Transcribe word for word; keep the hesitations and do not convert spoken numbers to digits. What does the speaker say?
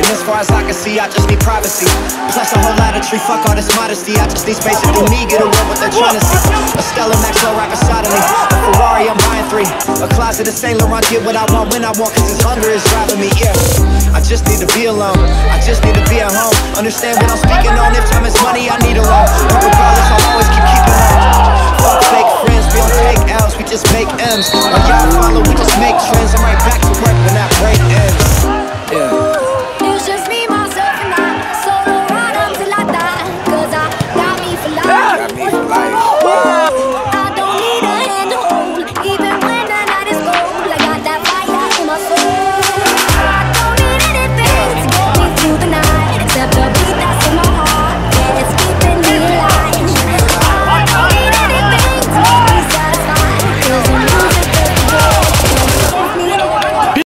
as far as I can see, I just need privacy. Plus a whole lot of tree, fuck all this modesty. I just need space to do me, get away what they're trying to see. A Stella Maxwell right beside of me, a Ferrari, I'm buying three. A closet of Saint Laurent, get what I want when I want, cause this hunger is driving me, yeah. I just need to be alone, I just need to be at home. Understand what I'm speaking on, if time is money, I need a loan. But regardless, I'll always keep keeping on. Fuck fake friends, we don't take L's, we just make M's. When y'all follow, we just make trends. I'm right back to work when that break ends.